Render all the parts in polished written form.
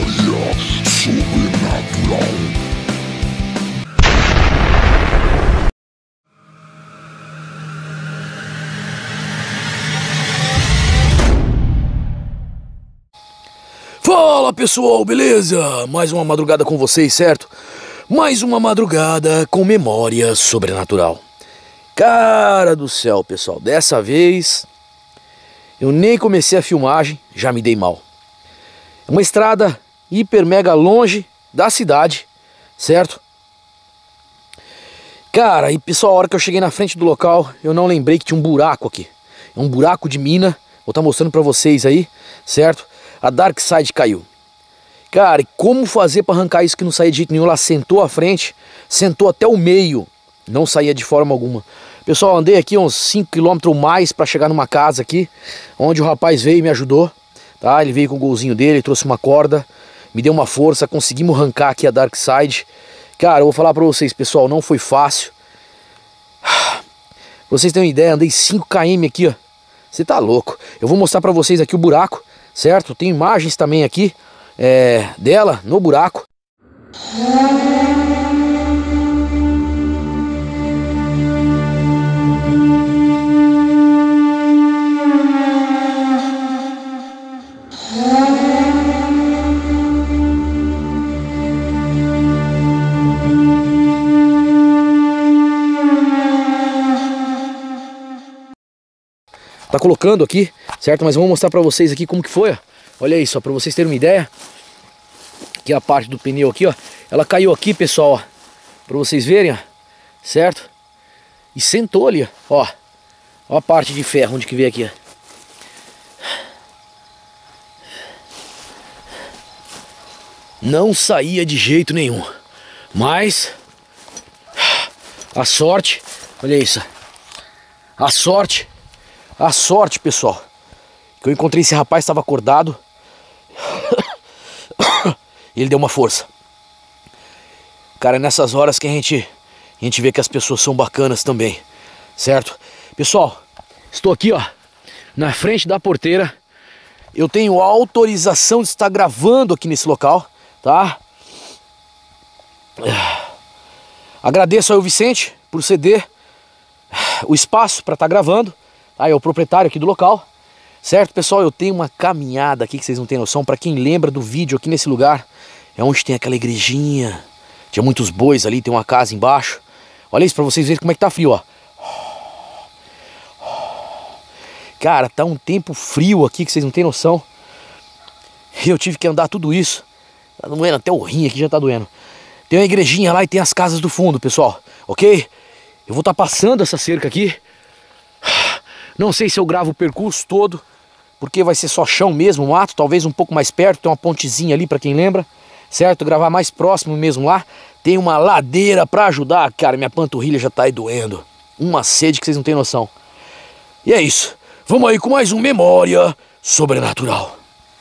Memória sobrenatural. Fala pessoal, beleza? Mais uma madrugada com vocês, certo? Mais uma madrugada com memória sobrenatural. Cara do céu, pessoal, dessa vez eu nem comecei a filmagem, já me dei mal. É uma estrada hiper mega longe da cidade, certo? Cara, e pessoal, a hora que eu cheguei na frente do local, eu não lembrei que tinha um buraco aqui. É um buraco de mina, vou estar mostrando pra vocês aí, certo? A Dark Side caiu. Cara, e como fazer para arrancar isso que não saía de jeito nenhum? Ela sentou à frente, sentou até o meio, não saía de forma alguma. Pessoal, andei aqui uns 5 km ou mais para chegar numa casa aqui, onde o rapaz veio e me ajudou, tá? Ele veio com o golzinho dele, trouxe uma corda, me deu uma força, conseguimos arrancar aqui a Dark Side. Cara, eu vou falar para vocês, pessoal, não foi fácil. Pra vocês terem uma ideia, andei 5 km aqui, ó. Você tá louco. Eu vou mostrar para vocês aqui o buraco, certo? Tem imagens também aqui dela no buraco. Tá colocando aqui, certo? Mas vamos mostrar pra vocês aqui como que foi, ó. Olha isso, ó, pra vocês terem uma ideia. Aqui a parte do pneu aqui, ó. Ela caiu aqui, pessoal, ó. Pra vocês verem, ó. Certo? E sentou ali, ó. Ó a parte de ferro, onde que veio aqui, ó. Não saía de jeito nenhum. Mas a sorte, olha isso. A sorte, pessoal, que eu encontrei esse rapaz, estava acordado. E ele deu uma força. Cara, é nessas horas que a gente vê que as pessoas são bacanas também, certo? Pessoal, estou aqui, ó, na frente da porteira. Eu tenho autorização de estar gravando aqui nesse local, tá? Agradeço ao Vicente por ceder o espaço para estar gravando. Tá? É o proprietário aqui do local. Certo, pessoal? Eu tenho uma caminhada aqui que vocês não têm noção. Para quem lembra do vídeo aqui nesse lugar, é onde tem aquela igrejinha. Tinha muitos bois ali, tem uma casa embaixo. Olha isso para vocês verem como é que tá frio, ó. Cara, tá um tempo frio aqui que vocês não têm noção. Eu tive que andar tudo isso. Tá doendo, até o rim aqui já tá doendo. Tem uma igrejinha lá e tem as casas do fundo, pessoal. Ok? Eu vou estar passando essa cerca aqui. Não sei se eu gravo o percurso todo, porque vai ser só chão mesmo, mato, talvez um pouco mais perto, tem uma pontezinha ali para quem lembra, certo? Gravar mais próximo mesmo lá, tem uma ladeira para ajudar, cara, minha panturrilha já tá aí doendo, uma sede que vocês não têm noção. E é isso, vamos aí com mais um Memória Sobrenatural.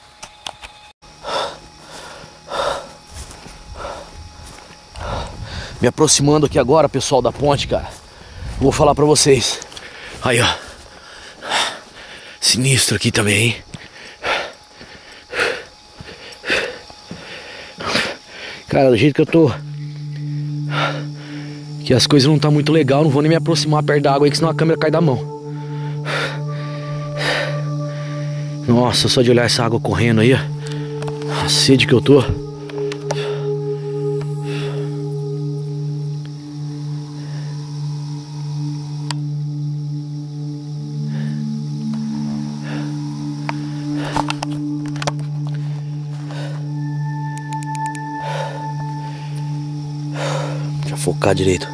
Me aproximando aqui agora, pessoal, da ponte, cara, vou falar para vocês, aí ó. Sinistro aqui também, hein? Cara, do jeito que eu tô, que as coisas não tá muito legal, não vou nem me aproximar perto da água aí, que senão a câmera cai da mão. Nossa, só de olhar essa água correndo aí, ó, a sede que eu tô. Focar direito.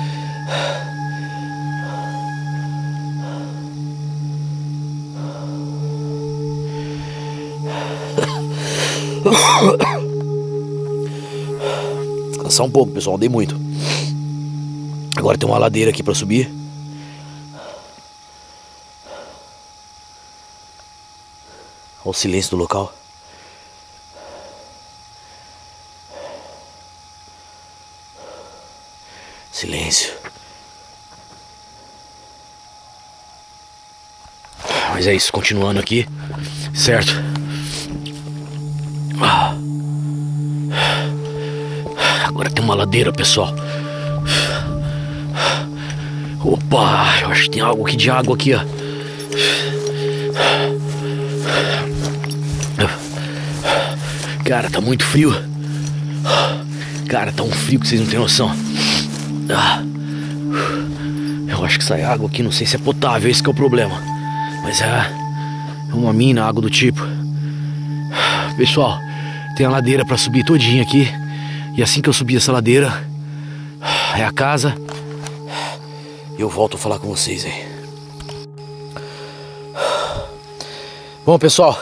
Descansar um pouco, pessoal, andei muito. Agora tem uma ladeira aqui para subir. Olha o silêncio do local. Silêncio. Mas é isso, continuando aqui, certo? Agora tem uma ladeira, pessoal. Opa, eu acho que tem algo aqui de água aqui, ó. Cara, tá muito frio. Cara, tá um frio que vocês não têm noção. Eu acho que sai água aqui, não sei se é potável, esse que é o problema. Mas é uma mina, água do tipo. Pessoal, tem a ladeira pra subir todinha aqui. E assim que eu subir essa ladeira, é a casa. Eu volto a falar com vocês aí. Bom, pessoal,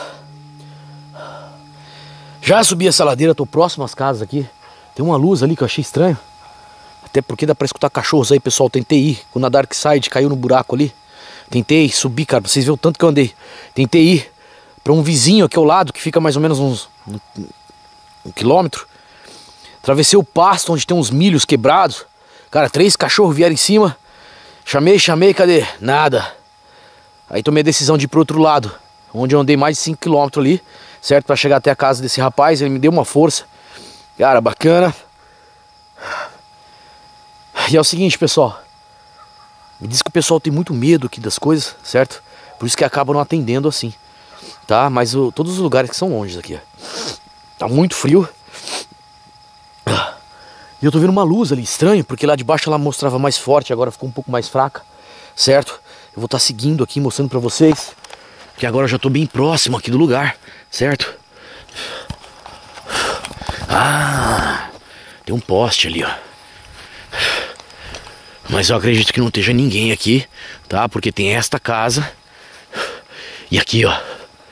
já subi essa ladeira, tô próximo às casas aqui. Tem uma luz ali que eu achei estranho. Até porque dá pra escutar cachorros aí, pessoal. Tentei ir, quando a Dark Side caiu no buraco ali. Tentei subir, cara, pra vocês verem o tanto que eu andei. Tentei ir pra um vizinho aqui ao lado, que fica mais ou menos um quilômetro. Atravessei o pasto, onde tem uns milhos quebrados. Cara, 3 cachorros vieram em cima. Chamei, cadê? Nada. Aí tomei a decisão de ir pro outro lado, onde eu andei mais de 5 km ali, certo? Pra chegar até a casa desse rapaz. Ele me deu uma força. Cara, bacana. E é o seguinte, pessoal. Me diz que o pessoal tem muito medo aqui das coisas, certo? Por isso que acaba não atendendo assim, tá? Mas todos os lugares que são longe aqui, ó. Tá muito frio. E eu tô vendo uma luz ali, estranho, porque lá de baixo ela mostrava mais forte, agora ficou um pouco mais fraca, certo? Eu vou estar seguindo aqui, mostrando pra vocês, que agora eu já tô bem próximo aqui do lugar, certo? Ah, tem um poste ali, ó. Mas eu acredito que não esteja ninguém aqui, tá? Porque tem esta casa. E aqui, ó.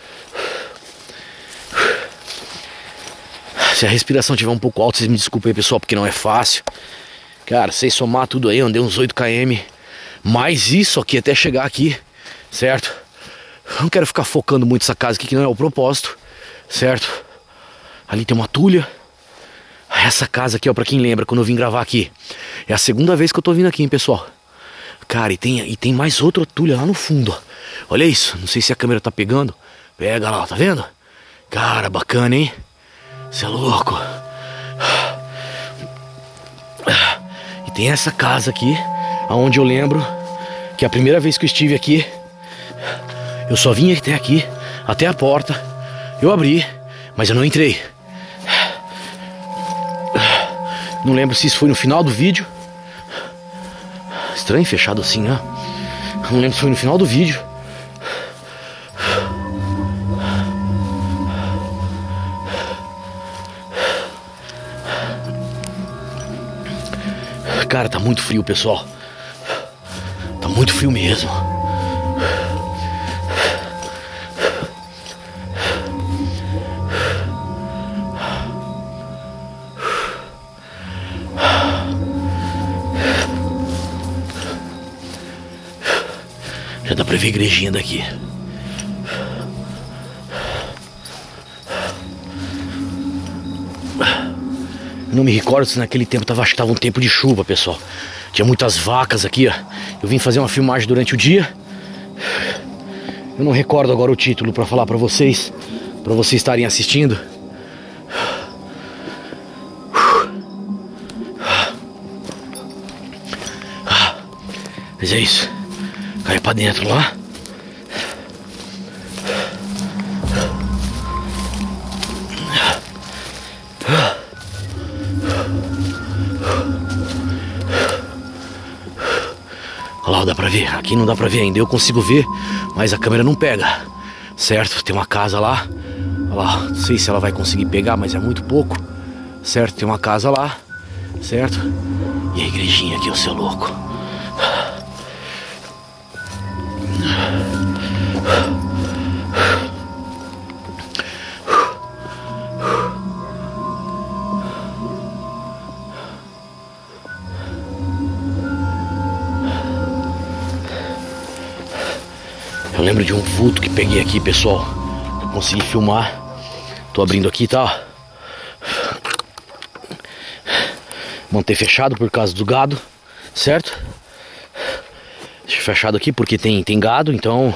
Se a respiração estiver um pouco alta, vocês me desculpem aí, pessoal, porque não é fácil. Cara, sem somar tudo aí, eu andei uns 8 km. Mais isso aqui até chegar aqui, certo? Não quero ficar focando muito nessa casa aqui, que não é o propósito, certo? Ali tem uma tulha. Essa casa aqui, ó, pra quem lembra, quando eu vim gravar aqui, é a segunda vez que eu tô vindo aqui, hein, pessoal. Cara, e tem mais outra tulha lá no fundo, ó. Olha isso, não sei se a câmera tá pegando. Pega lá, tá vendo? Cara, bacana, hein? Você é louco. E tem essa casa aqui, aonde eu lembro que a primeira vez que eu estive aqui, eu só vim até aqui, até a porta. Eu abri, mas eu não entrei. Não lembro se isso foi no final do vídeo. Estranho, fechado assim, né? Não lembro se foi no final do vídeo. Cara, tá muito frio, pessoal. Tá muito frio mesmo. Já dá pra ver a igrejinha daqui. Eu não me recordo se naquele tempo acho que tava um tempo de chuva, pessoal. Tinha muitas vacas aqui, ó. Eu vim fazer uma filmagem durante o dia. Eu não recordo agora o título pra falar pra vocês estarem assistindo. Mas é isso. Cai pra dentro lá. Olha lá, dá pra ver. Aqui não dá pra ver ainda. Eu consigo ver, mas a câmera não pega. Certo? Tem uma casa lá. Olha lá. Não sei se ela vai conseguir pegar, mas é muito pouco. Certo? Tem uma casa lá. Certo? E a igrejinha aqui, o seu louco. Eu lembro de um vulto que peguei aqui, pessoal. Eu consegui filmar. Tô abrindo aqui, tá? Manter fechado por causa do gado, certo? Deixa fechado aqui porque tem gado, então...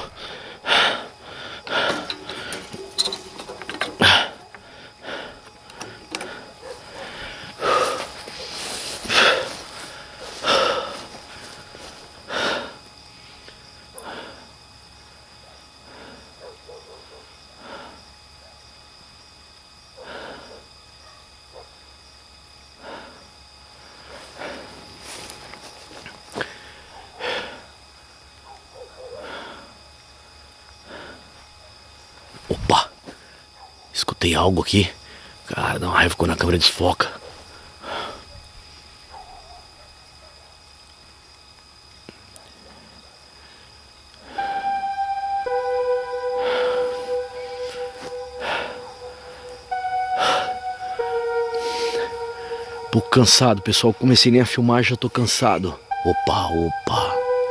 Opa! Escutei algo aqui. Cara, dá uma raiva quando a câmera desfoca. Tô cansado, pessoal. Comecei nem a filmar, já tô cansado. Opa, opa.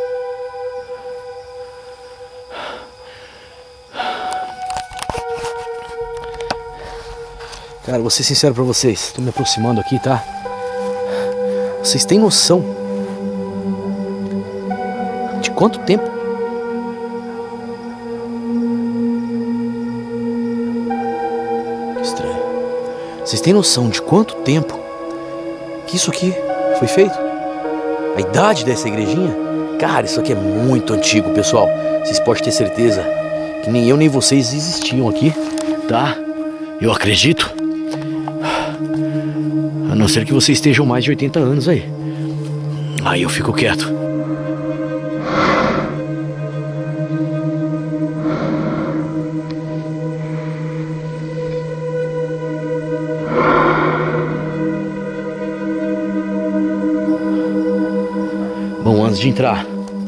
Cara, vou ser sincero pra vocês. Tô me aproximando aqui, tá? Vocês têm noção de quanto tempo? Que estranho. Vocês têm noção de quanto tempo que isso aqui foi feito? A idade dessa igrejinha? Cara, isso aqui é muito antigo, pessoal. Vocês podem ter certeza que nem eu nem vocês existiam aqui, tá? Eu acredito. A não ser que vocês estejam mais de 80 anos aí. Aí eu fico quieto. Bom, antes de entrar,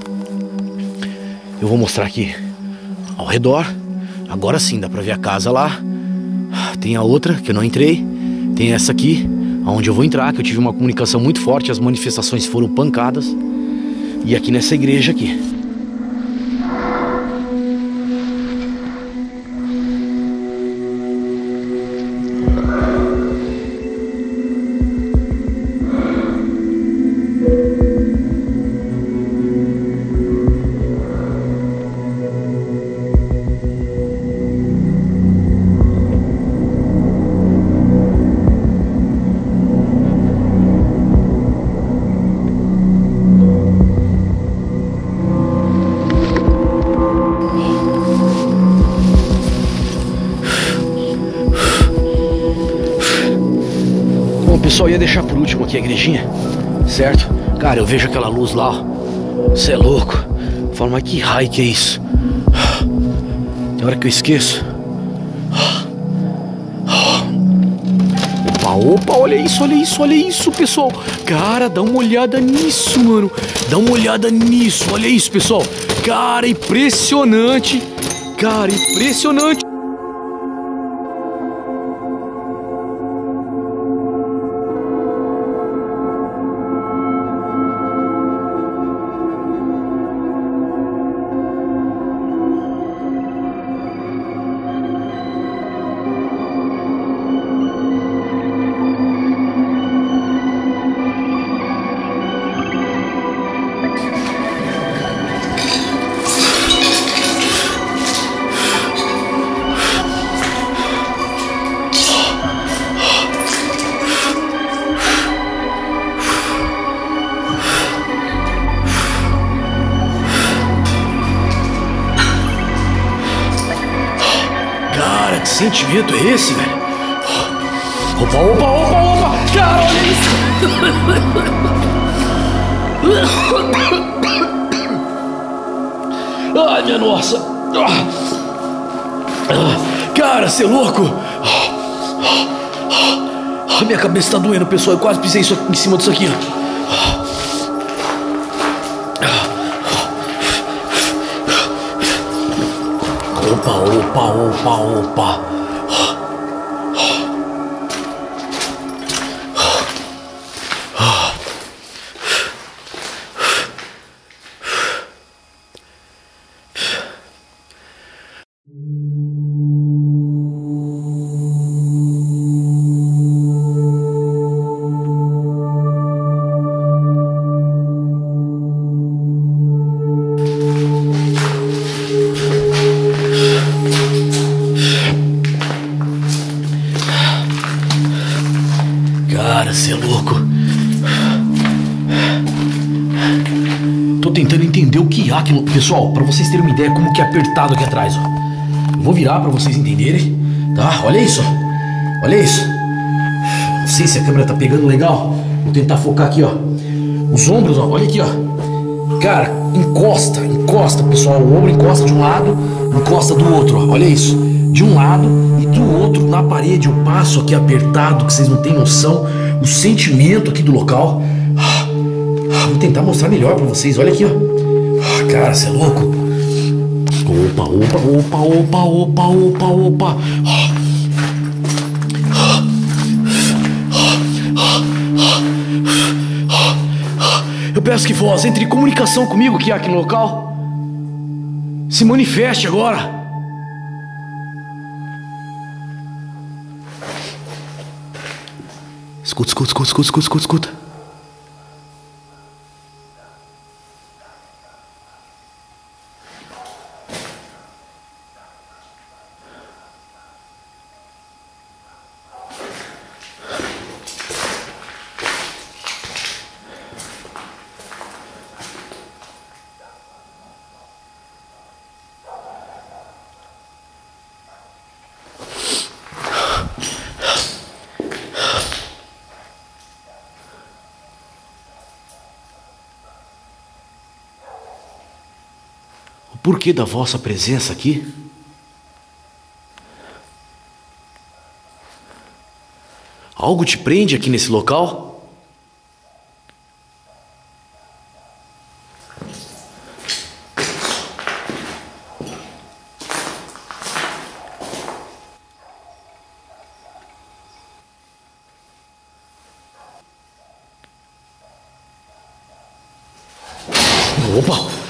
eu vou mostrar aqui ao redor. Agora sim, dá pra ver a casa lá. Tem a outra que eu não entrei. Tem essa aqui, onde eu vou entrar, que eu tive uma comunicação muito forte. As manifestações foram pancadas. E aqui nessa igreja aqui. Pessoal, ia deixar por último aqui a igrejinha, certo? Cara, eu vejo aquela luz lá, ó. Você é louco. Fala, mas que raio que é isso? Tem hora que eu esqueço. Opa, opa, olha isso, olha isso, olha isso, pessoal. Cara, dá uma olhada nisso, mano. Dá uma olhada nisso, olha isso, pessoal. Cara, impressionante. Cara, impressionante. Cara, que sentimento é esse, velho? Opa, opa, opa, opa! Cara, olha isso! Ai, minha nossa! Cara, você é louco? Minha cabeça tá doendo, pessoal. Eu quase pisei em cima disso aqui, ó. Opa, opa, opa, opa. Cara, você é louco. Tô tentando entender o que há aqui. Pessoal, pra vocês terem uma ideia como que é apertado aqui atrás, ó. Eu vou virar pra vocês entenderem, tá? Olha isso, ó. Olha isso. Não sei se a câmera tá pegando legal. Vou tentar focar aqui, ó. Os ombros, ó. Olha aqui, ó. Cara, encosta, pessoal. O ombro encosta de um lado, encosta do outro, ó. Olha isso. de um lado e do outro, na parede, eu passo aqui apertado, que vocês não têm noção, o sentimento aqui do local. Vou tentar mostrar melhor pra vocês, olha aqui, ó. Cara, você é louco. Opa, opa, opa, opa, opa, opa, opa. Eu peço que vós entre em comunicação comigo que há aqui no local. Se manifeste agora. Escuta, escuta, escuta, escuta, escuta, escuta, escuta. O porquê da vossa presença aqui? Algo te prende aqui nesse local? Opa!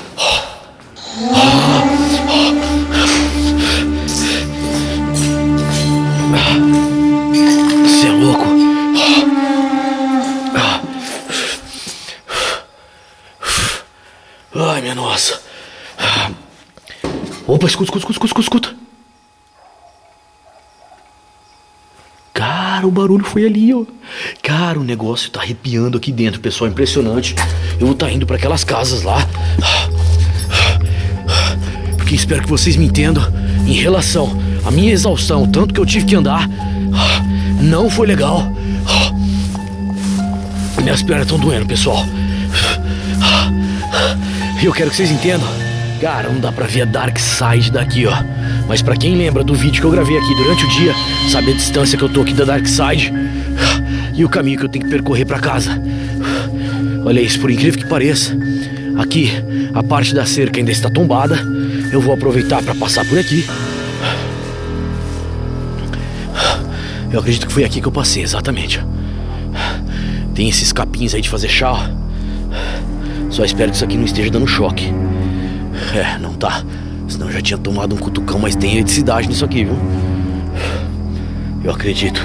Você é louco? Ai, minha nossa. Opa, escuta, escuta, escuta, escuta, escuta. Cara, o barulho foi ali, ó. Cara, o negócio tá arrepiando aqui dentro, pessoal, impressionante. Eu vou estar indo para aquelas casas lá. Porque espero que vocês me entendam em relação à minha exaustão, tanto que eu tive que andar. Não foi legal. Minhas pernas estão doendo, pessoal. E eu quero que vocês entendam. Cara, não dá pra ver a Dark Side daqui, ó. Mas pra quem lembra do vídeo que eu gravei aqui durante o dia, sabe a distância que eu tô aqui da Dark Side e o caminho que eu tenho que percorrer pra casa. Olha isso, por incrível que pareça, aqui a parte da cerca ainda está tombada. Eu vou aproveitar pra passar por aqui. Eu acredito que foi aqui que eu passei, exatamente. Tem esses capins aí de fazer chá, ó. Só espero que isso aqui não esteja dando choque. É, não tá. Senão eu já tinha tomado um cutucão, mas tem eletricidade nisso aqui, viu? Eu acredito.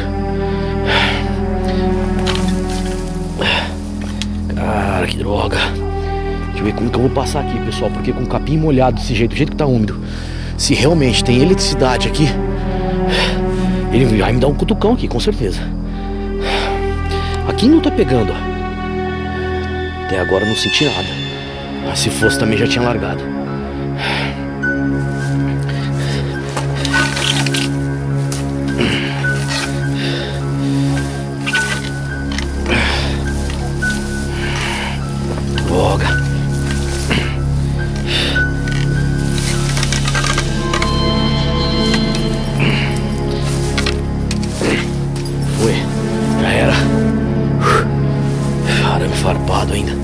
Cara, que droga. Deixa eu ver como que eu vou passar aqui, pessoal. Porque com o capim molhado desse jeito, do jeito que tá úmido, se realmente tem eletricidade aqui, ele vai me dar um cutucão aqui, com certeza. Aqui não tá pegando, ó. Até agora eu não senti nada. Mas se fosse também já tinha largado. Droga. Foi. Já era. Arame farpado ainda.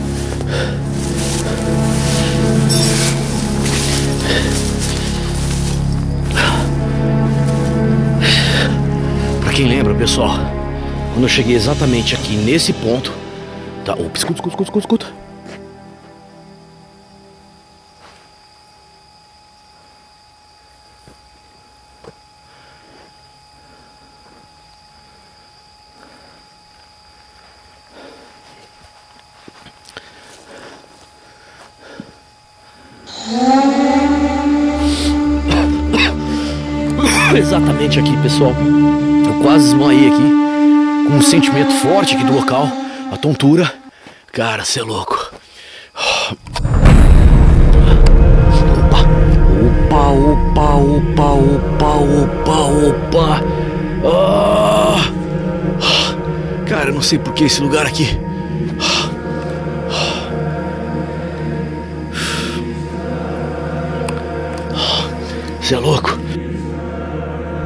Pra quem lembra, pessoal, quando eu cheguei exatamente aqui nesse ponto, tá? Opa, escuta, escuta, escuta, escuta. Exatamente aqui, pessoal. Eu quase desmaiei aqui, com um sentimento forte aqui do local, a tontura. Cara, cê é louco. Opa, opa, opa, opa, opa, opa. Cara, eu não sei por que esse lugar aqui. Cê é louco.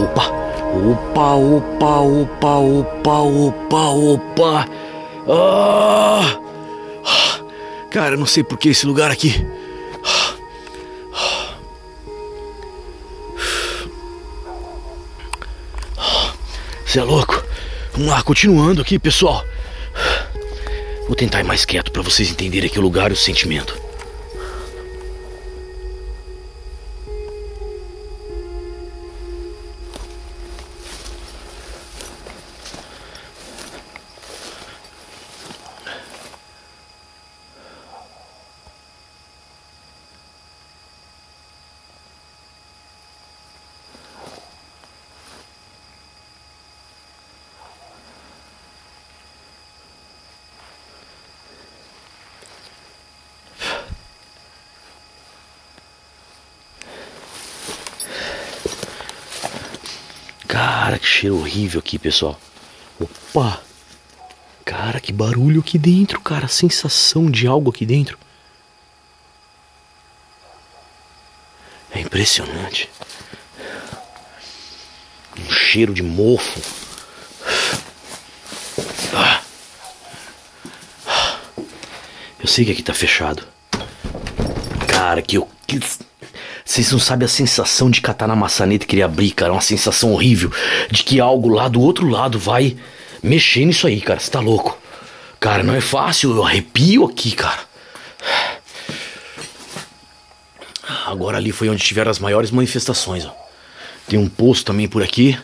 Opa, opa, opa, opa, opa, opa, opa. Ah! Cara, eu não sei por que esse lugar aqui. Você é louco? Vamos lá, continuando aqui, pessoal. Vou tentar ir mais quieto pra vocês entenderem aqui o lugar e o sentimento. Cara, que cheiro horrível aqui, pessoal. Opa! Cara, que barulho aqui dentro, cara. A sensação de algo aqui dentro. É impressionante. Um cheiro de mofo. Eu sei que aqui tá fechado. Cara, vocês não sabem a sensação de catar na maçaneta e querer abrir, cara. É uma sensação horrível de que algo lá do outro lado vai mexer nisso aí, cara. Você tá louco? Cara, não é fácil. Eu arrepio aqui, cara. Agora ali foi onde tiveram as maiores manifestações, ó. Tem um poço também por aqui.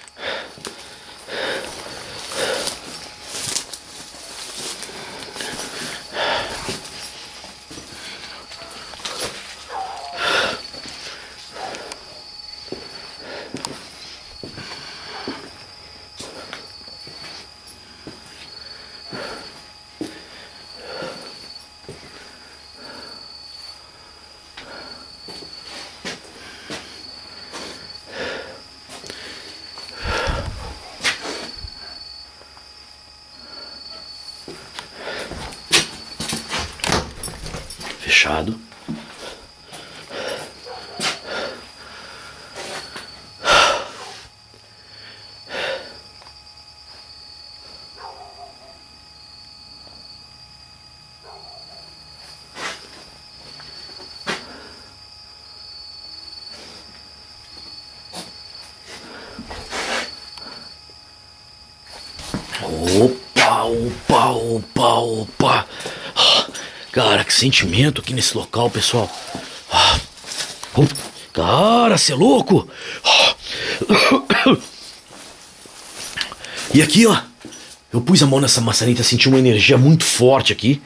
Fechado. Opa, opa, opa, opa. Cara, que sentimento aqui nesse local, pessoal. Cara, cê é louco. E aqui, ó. Eu pus a mão nessa maçaneta, senti uma energia muito forte aqui.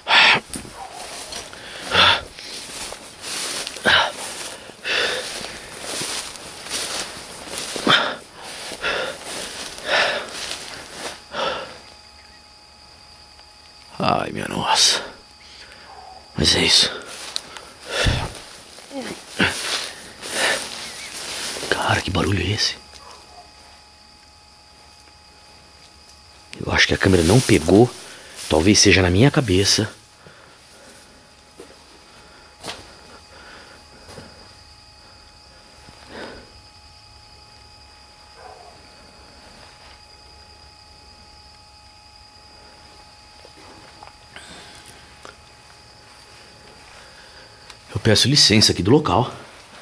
Ai, minha nossa. Mas é isso. Cara, que barulho é esse? Eu acho que a câmera não pegou. Talvez seja na minha cabeça. Eu peço licença aqui do local.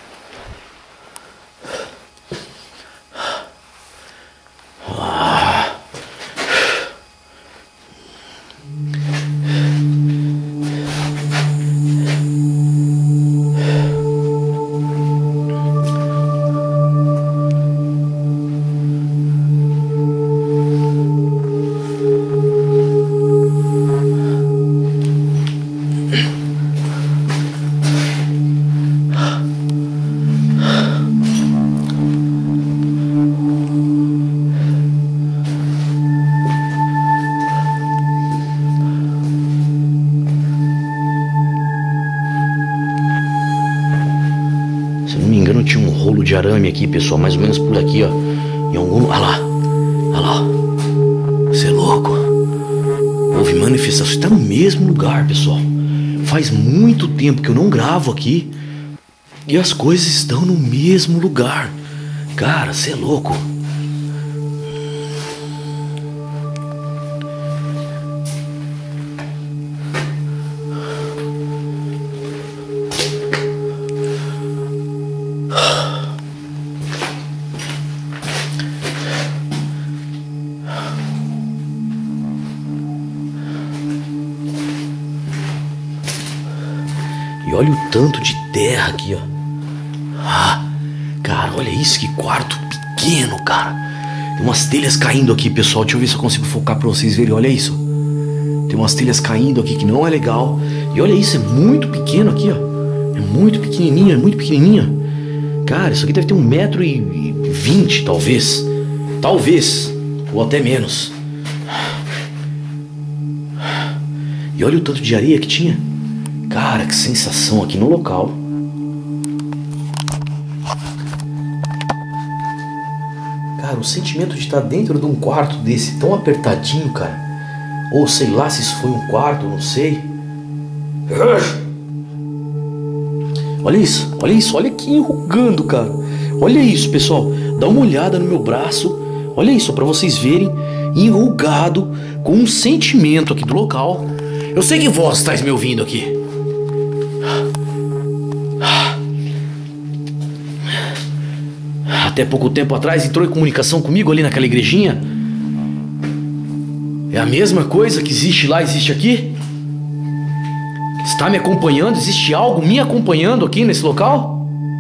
Tinha um rolo de arame aqui, pessoal, mais ou menos por aqui, ó. Em algum... Olha lá. Olha lá. Você é louco. Houve manifestação. Está no mesmo lugar, pessoal. Faz muito tempo que eu não gravo aqui. E as coisas estão no mesmo lugar. Cara, você é louco. E olha o tanto de terra aqui, ó. Ah, cara, olha isso, que quarto pequeno, cara. Tem umas telhas caindo aqui, pessoal. Deixa eu ver se eu consigo focar pra vocês verem. Olha isso. Tem umas telhas caindo aqui que não é legal. E olha isso, é muito pequeno aqui, ó. É muito pequenininho, é muito pequenininho. Cara, isso aqui deve ter 1,20 m, talvez. Talvez, ou até menos. E olha o tanto de areia que tinha. Cara, que sensação aqui no local. Cara, o sentimento de estar dentro de um quarto desse tão apertadinho, cara. Ou sei lá se isso foi um quarto, não sei. Olha isso, olha isso, olha aqui enrugando, cara. Olha isso, pessoal. Dá uma olhada no meu braço. Olha isso, pra vocês verem. Enrugado, com um sentimento aqui do local. Eu sei que vós estáis me ouvindo aqui. Até pouco tempo atrás entrou em comunicação comigo ali naquela igrejinha. É a mesma coisa que existe lá, existe aqui? Está me acompanhando? Existe algo me acompanhando aqui nesse local?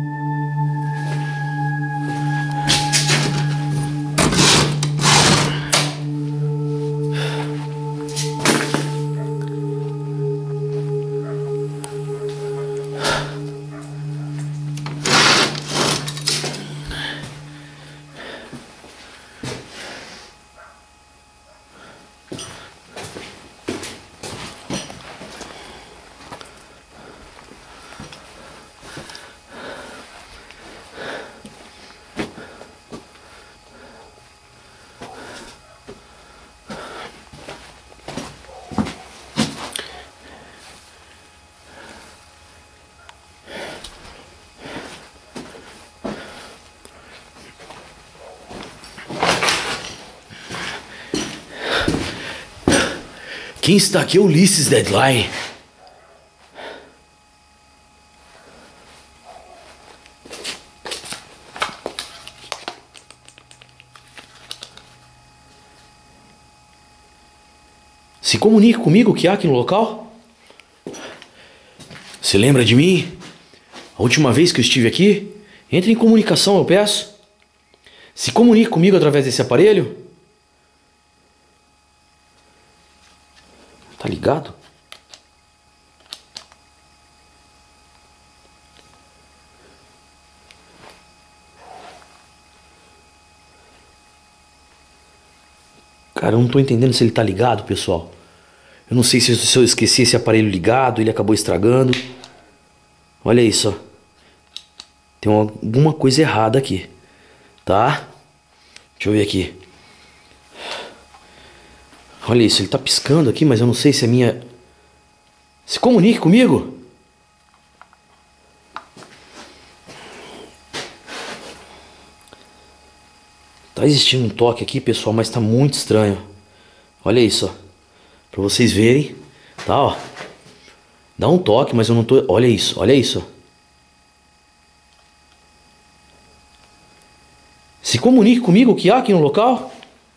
Quem está aqui é Ulisses Deadline. Se comunique comigo, o que há aqui no local? Se lembra de mim? A última vez que eu estive aqui? Entre em comunicação, eu peço. Se comunique comigo através desse aparelho. Tá ligado? Cara, eu não tô entendendo se ele tá ligado, pessoal. Eu não sei se eu esqueci esse aparelho ligado, ele acabou estragando. Olha isso, ó. Tem alguma coisa errada aqui, tá? Deixa eu ver aqui. Olha isso, ele tá piscando aqui, mas eu não sei se é minha... Se comunique comigo. Tá existindo um toque aqui, pessoal, mas tá muito estranho. Olha isso, ó. Pra vocês verem, tá, ó. Dá um toque, mas eu não tô... Olha isso, olha isso. Se comunique comigo, o que há aqui no local?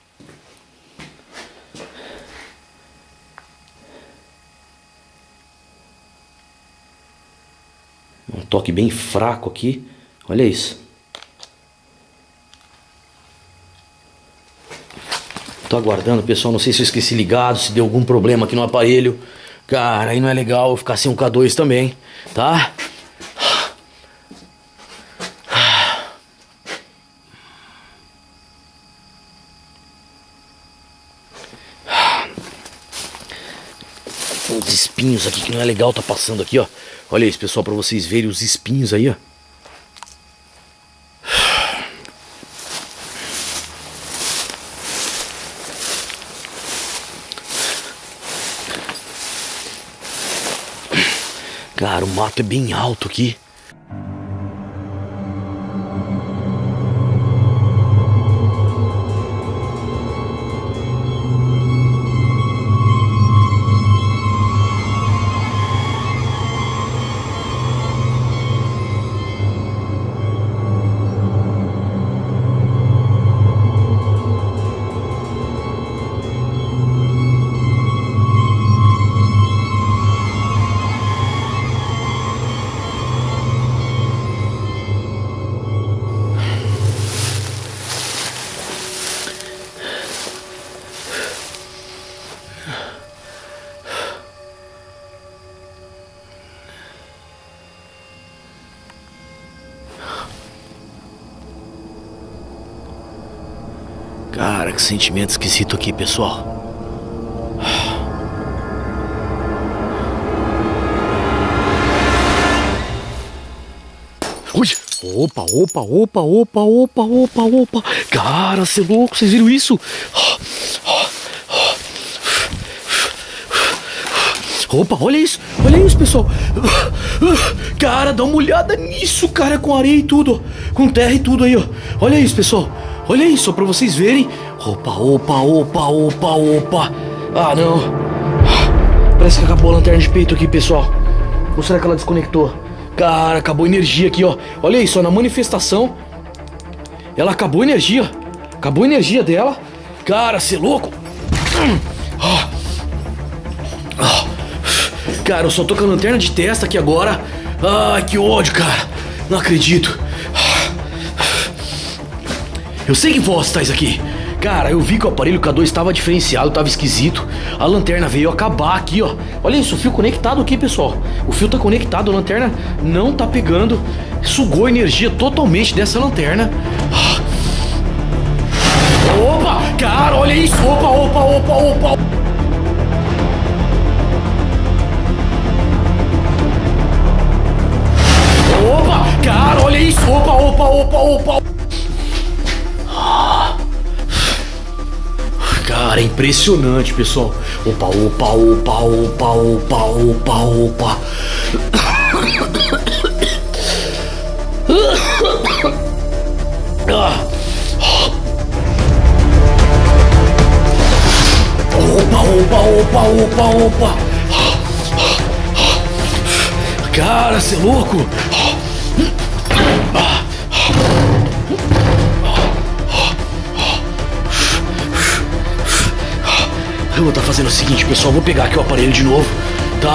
Um toque bem fraco aqui. Olha isso. Tô aguardando, pessoal. Não sei se eu esqueci ligado, se deu algum problema aqui no aparelho. Cara, aí não é legal eu ficar sem um K2 também, tá? Uns espinhos aqui que não é legal tá passando aqui, ó. Olha isso, pessoal, pra vocês verem os espinhos aí, ó. Cara, o mato é bem alto aqui. Cara, que sentimento esquisito aqui, pessoal. Ui! Opa, opa, opa, opa, opa, opa, opa. Cara, cê é louco, vocês viram isso? Opa, olha isso, pessoal. Cara, dá uma olhada nisso, cara, com areia e tudo, com terra e tudo aí, ó. Olha isso, pessoal. Olha isso, só pra vocês verem. Opa, opa, opa, opa, opa. Ah, não. Parece que acabou a lanterna de peito aqui, pessoal. Ou será que ela desconectou? Cara, acabou a energia aqui, ó. Olha isso, ó, na manifestação ela acabou a energia. Acabou a energia dela. Cara, cê é louco. Cara, eu só tô com a lanterna de testa aqui agora. Ai, que ódio, cara. Não acredito. Eu sei que voz tá isso aqui. Cara, eu vi que o aparelho K2 estava diferenciado, estava esquisito. A lanterna veio acabar aqui, ó. Olha isso, o fio conectado aqui, pessoal. O fio tá conectado, a lanterna não tá pegando. Sugou energia totalmente dessa lanterna. Opa, cara, olha isso. Opa, opa, opa, opa. Opa, cara, olha isso. Opa, opa, opa, opa. Cara, é impressionante, pessoal. Opa, opa, opa, opa, opa, opa, opa. Opa, opa, opa, opa, opa. Cara, cê é louco? Eu vou estar fazendo o seguinte, pessoal, vou pegar aqui o aparelho de novo, tá?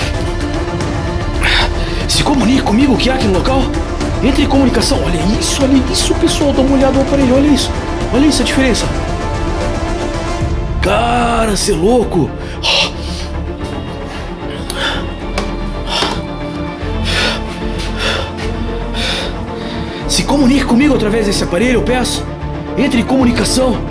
Se comunique comigo, o que há aqui no local? Entre em comunicação. Olha isso, pessoal, dá uma olhada no aparelho, olha isso a diferença. Cara, cê é louco? Se comunique comigo através desse aparelho, eu peço. Entre em comunicação.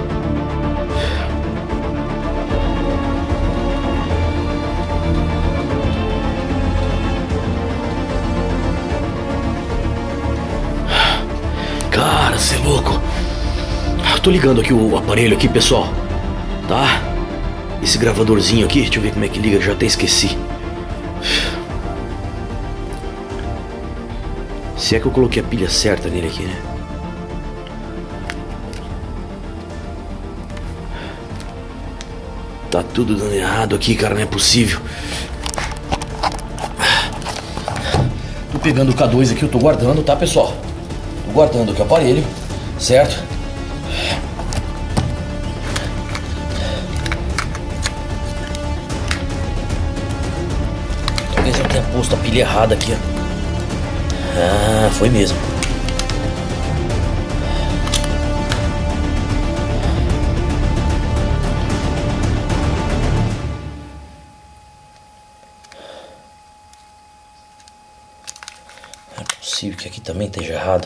Cara, cê é louco. Tô ligando aqui o aparelho aqui, pessoal. Tá? Esse gravadorzinho aqui, deixa eu ver como é que liga, já até esqueci. Se é que eu coloquei a pilha certa nele aqui, né? Tá tudo dando errado aqui, cara, não é possível. Tô pegando o K2 aqui, eu tô guardando, tá, pessoal? Tô guardando aqui o aparelho, certo? Talvez eu tenha posto a pilha errada aqui, ó. Ah, foi mesmo. Não é possível que aqui também esteja errado.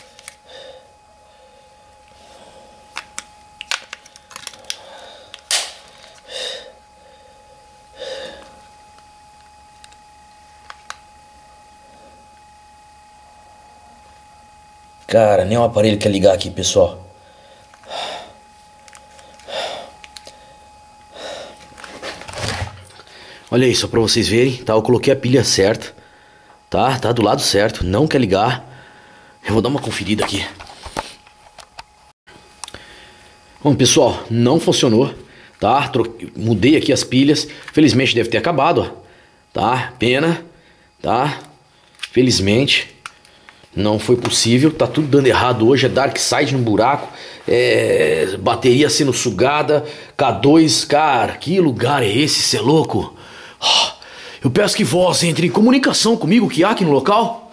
Cara, nem o aparelho quer ligar aqui, pessoal. Olha aí, só pra vocês verem, tá? Eu coloquei a pilha certa, tá? Tá do lado certo, não quer ligar. Eu vou dar uma conferida aqui. Bom, pessoal, não funcionou, tá? Mudei aqui as pilhas. Felizmente deve ter acabado, ó. Tá? Pena, tá? Felizmente. Não foi possível, tá tudo dando errado hoje, é Dark Side no buraco, bateria sendo sugada, K2, cara, que lugar é esse, cê é louco? Eu peço que vós entre em comunicação comigo, o que há aqui no local?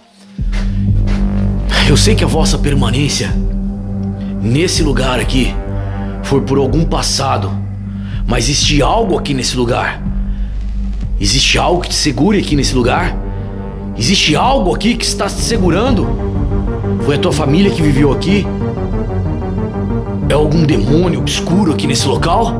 Eu sei que a vossa permanência nesse lugar aqui foi por algum passado, mas existe algo aqui nesse lugar. Existe algo que te segure aqui nesse lugar? Existe algo aqui que está te segurando? Foi a tua família que viveu aqui? É algum demônio obscuro aqui nesse local?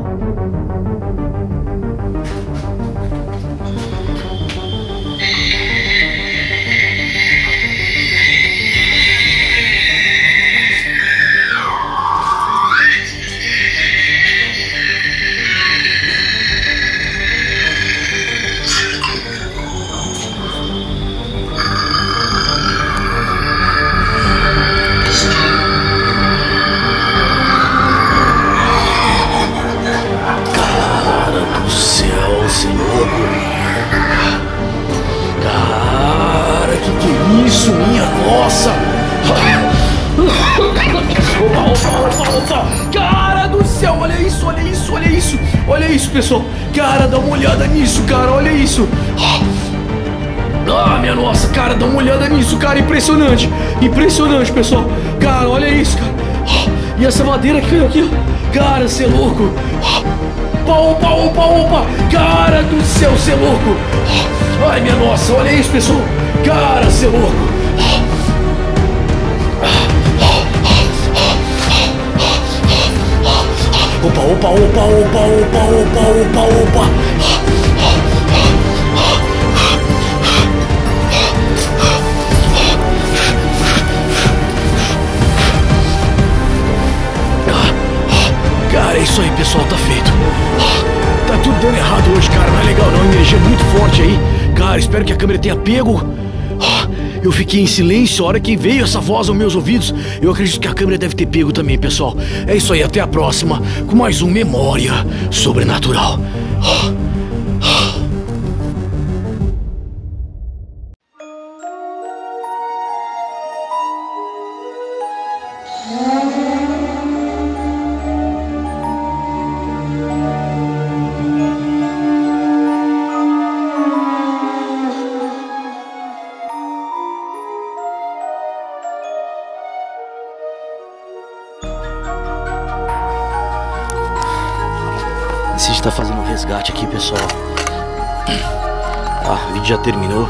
Isso, minha nossa! Opa! Cara do céu, olha isso, olha isso, olha isso! Olha isso, pessoal! Cara, dá uma olhada nisso, cara, olha isso! Ah, minha nossa, cara, dá uma olhada nisso, cara, impressionante! Impressionante, pessoal! Cara, olha isso, cara! E essa madeira que caiu aqui, ó! Cara, cê é louco! Opa! Cara do céu, cê é louco! Ai, minha nossa, olha isso, pessoal! Cara, cê é louco! Opa! Cara, é isso aí, pessoal, tá feito. Tá tudo dando errado hoje, cara, não é legal não, a energia é muito forte aí. Cara, espero que a câmera tenha pego. Eu fiquei em silêncio, a hora que veio essa voz aos meus ouvidos, eu acredito que a câmera deve ter pego também, pessoal. É isso aí, até a próxima, com mais um Memória Sobrenatural. Decide tá fazendo um resgate aqui, pessoal. O vídeo já terminou.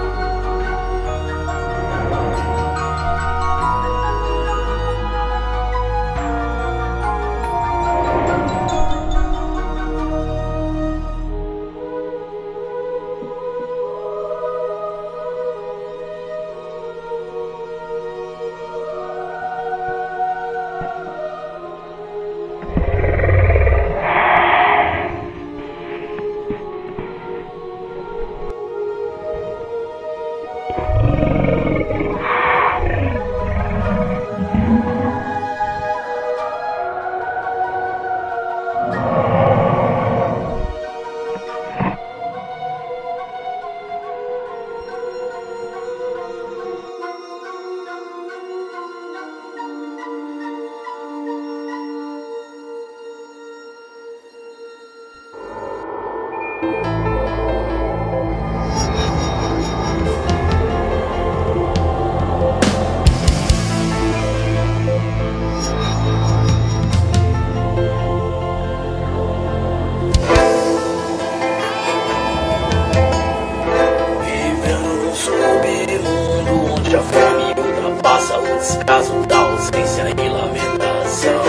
Descaso da ausência e lamentação,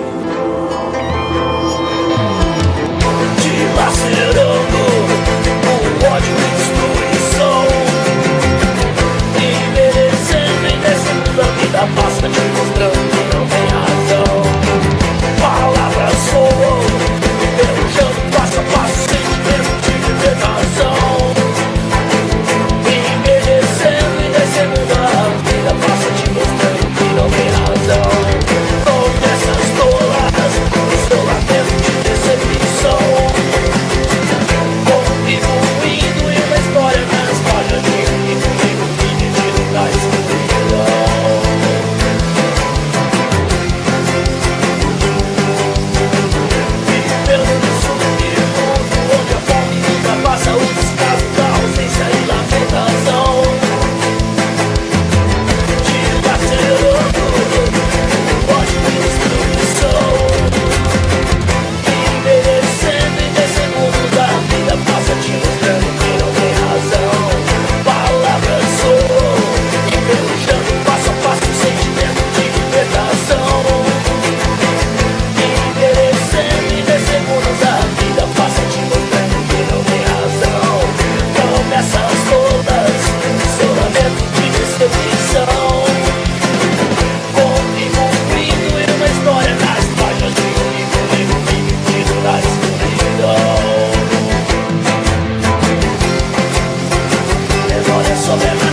dilacerando o ódio e destruição, envelhecendo em descendo a vida passa, te mostrando que não tem razão. Palavras soam, derrujando passo a passo, sentimento de libertação. Envelhecendo em descendo a vida passa, te mostrando que não tem razão. Promessas tolas, estou latendo de decepção, contribuindo em uma história nas páginas de comigo que me tira da escuridão. sobrenatural.